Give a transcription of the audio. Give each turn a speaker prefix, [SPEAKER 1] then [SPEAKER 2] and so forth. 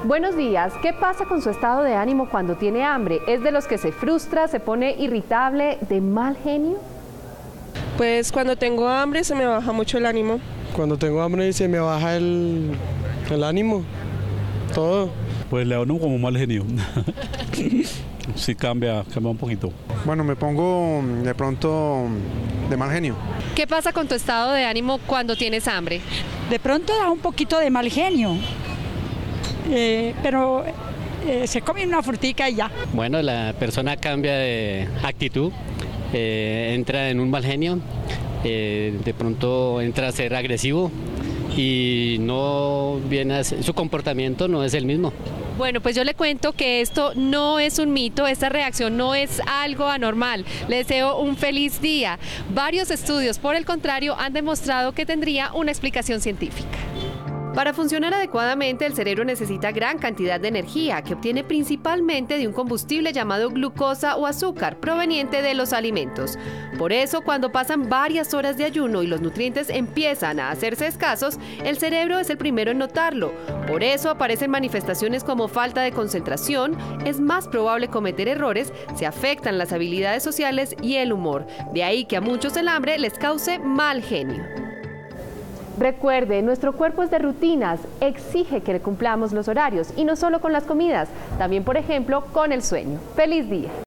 [SPEAKER 1] Buenos días. ¿Qué pasa con su estado de ánimo cuando tiene hambre? ¿Es de los que se frustra, se pone irritable, de mal genio?
[SPEAKER 2] Pues cuando tengo hambre se me baja mucho el ánimo.
[SPEAKER 3] Cuando tengo hambre se me baja el ánimo, todo.
[SPEAKER 4] Pues le da uno como mal genio. Sí cambia un poquito.
[SPEAKER 5] Bueno, me pongo de pronto de mal genio.
[SPEAKER 1] ¿Qué pasa con tu estado de ánimo cuando tienes hambre?
[SPEAKER 6] De pronto da un poquito de mal genio, pero se come una frutica y ya.
[SPEAKER 7] Bueno, la persona cambia de actitud, entra en un mal genio, de pronto entra a ser agresivo y no viene su comportamiento no es el mismo.
[SPEAKER 1] Bueno, pues yo le cuento que esto no es un mito, esta reacción no es algo anormal. Le deseo un feliz día. Varios estudios, por el contrario, han demostrado que tendría una explicación científica. Para funcionar adecuadamente, el cerebro necesita gran cantidad de energía, que obtiene principalmente de un combustible llamado glucosa o azúcar, proveniente de los alimentos. Por eso, cuando pasan varias horas de ayuno y los nutrientes empiezan a hacerse escasos, el cerebro es el primero en notarlo. Por eso aparecen manifestaciones como falta de concentración, es más probable cometer errores, se afectan las habilidades sociales y el humor. De ahí que a muchos el hambre les cause mal genio. Recuerde, nuestro cuerpo es de rutinas, exige que le cumplamos los horarios y no solo con las comidas, también por ejemplo con el sueño. ¡Feliz día!